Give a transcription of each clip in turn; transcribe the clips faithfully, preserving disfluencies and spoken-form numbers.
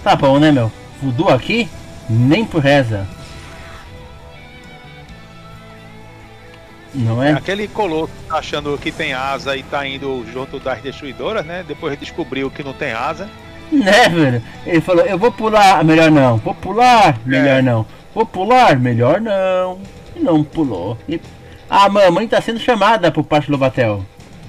Tá bom, né, meu? Voodoo aqui? Nem por reza. Não é? É aquele colosso que tá achando que tem asa e tá indo junto das destruidoras, né? Depois descobriu que não tem asa. Né, velho? Ele falou, eu vou pular, melhor não. Vou pular, melhor É. não. Vou pular, melhor não. E não pulou. E... A mamãe tá sendo chamada por parte do Lobatel.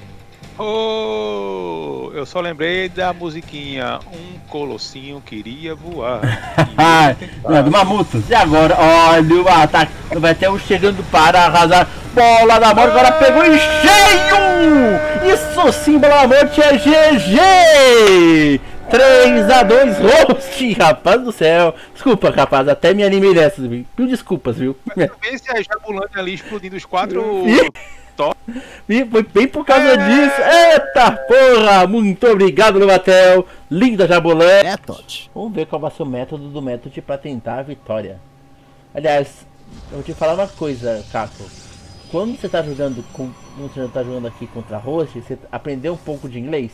Oh, eu só lembrei da musiquinha Um Colossinho Queria Voar. Não, do Mamuto. E agora, olha o ataque do Betel chegando para arrasar. Bola da morte, agora pegou em cheio! Isso sim, bola da morte é G G! três a dois, host, rapaz do céu. Desculpa, rapaz, até me animei dessas, viu? Mil desculpas, viu? Vê se a Jabulani ali explodindo os quatro. E foi bem por causa é. disso. Eita porra! Muito obrigado, Lobatel. Linda Jabolé. Method. Vamos ver qual vai ser o método do método para tentar a vitória. Aliás, eu vou te falar uma coisa, Caco. Quando você tá jogando com. Quando você tá jogando aqui contra a host, você aprendeu um pouco de inglês?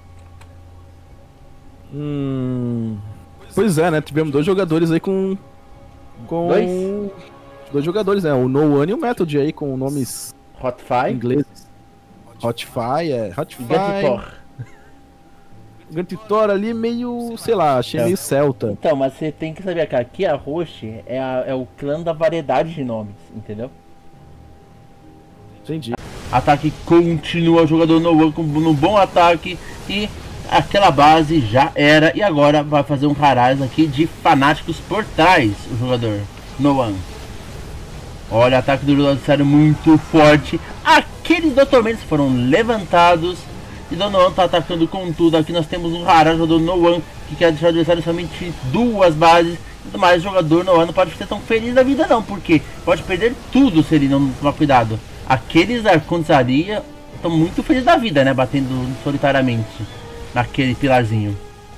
Hum. Pois é, né? Tivemos dois jogadores aí com. Com. Dois? Dois jogadores, né? O No One e o Method aí com nomes. Hotfire. Inglês. Hotfire, é. Hotfire. Gantitor. Gantitor ali meio, sei lá, achei é. meio celta. Então, mas você tem que saber que aqui a host é, a, é o clã da variedade de nomes, entendeu? Entendi. Ataque continua, o jogador no, no bom ataque e aquela base já era. E agora vai fazer um Haraz aqui de fanáticos por trás, o jogador No One. Olha, ataque do adversário muito forte. Aqueles doutor Mendes foram levantados. E Donovan está atacando com tudo. Aqui nós temos um Haraz, jogador No One, que quer deixar o adversário somente duas bases. Mas o jogador No One não pode ser tão feliz da vida não, porque pode perder tudo se ele não tomar cuidado. Aqueles arcontes areia estão muito felizes da vida, né? Batendo solitariamente naquele pilarzinho.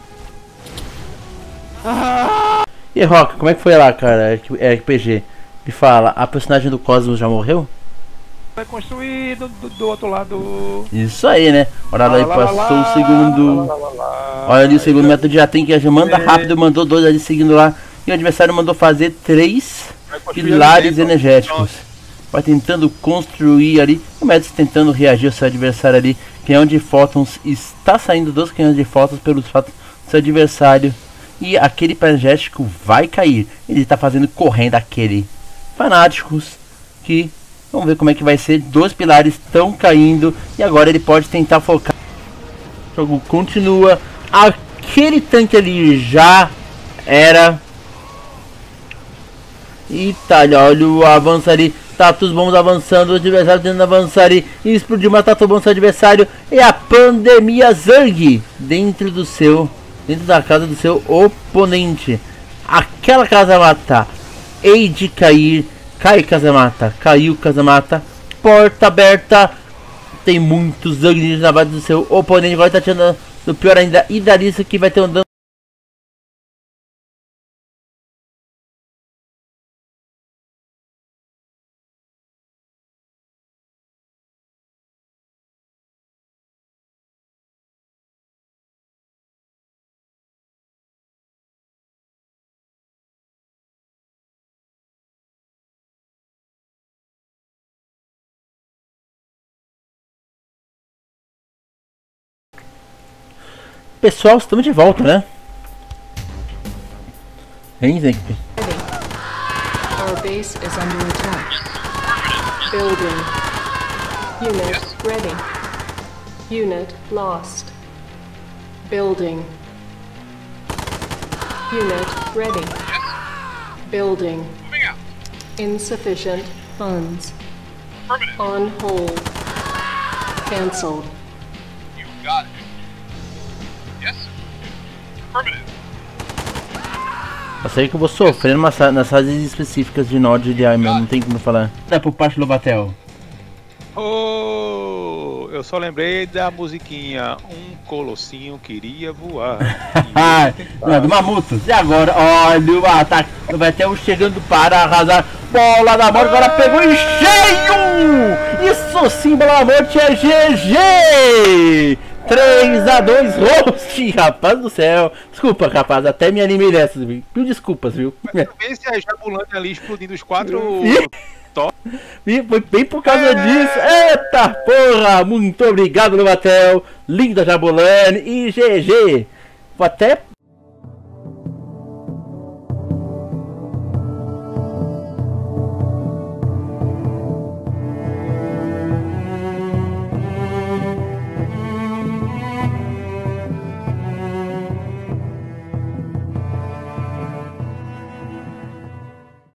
Ah! E Rock, como é que foi lá, cara? R P G? Me fala, a personagem do Cosmos já morreu? Foi construído do, do outro lado. Isso aí, né? Olha lá, lá, passou lá, o segundo. Lá, lá, lá, lá. Olha ali, o segundo método já tem que já manda rápido, mandou dois ali seguindo lá. E o adversário mandou fazer três pilares energéticos. Vai tentando construir ali. O método tentando reagir ao seu adversário ali. Canhão de fótons está saindo dos canhões de fótons pelos fatos do seu adversário. E aquele energético vai cair. Ele está fazendo correndo aquele. Fanáticos que vamos ver como é que vai ser. Dois pilares estão caindo e agora ele pode tentar focar. O jogo continua. Aquele tanque ali já era. E tá, olha o avanço ali. Tatus bons avançando, o adversário tentando avançar ali. E explodiu uma Tatus bom seu adversário. E a pandemia Zerg dentro do seu. Dentro da casa do seu oponente. Aquela casa mata. Hei de cair. Cai Casamata. Caiu Casamata. Porta aberta. Tem muitos Zerg na base do seu oponente. Agora tá tirando do pior ainda. E Darissa que vai ter um dano. Pessoal, estamos de volta, né? Hein, Zé? Our base is under attack. Building. Unit ready. Unit lost. Building. Unit ready. Building. Insufficient funds. On hold. Cancelled. You got it. Yes. Affirmative. Eu sei que eu vou sofrer nas, nas fases específicas de Nord de I, não tem como falar. É por parte do Lobatel. Oh, eu só lembrei da musiquinha Um Colossinho Queria Voar. Não, do Mamuto. E agora, olha o ataque. Vai até o chegando para arrasar. Bola da morte, agora pegou em cheio! Isso sim, bola da morte é G G! três dá dois host, rapaz do céu. Desculpa, rapaz, até me animei nessas, viu? Mil desculpas, viu? Esse a Jabulani ali explodindo os quatro. E foi bem por causa é. disso. Eita porra! Muito obrigado, Lobatel. Linda Jabulani e G G. Vou até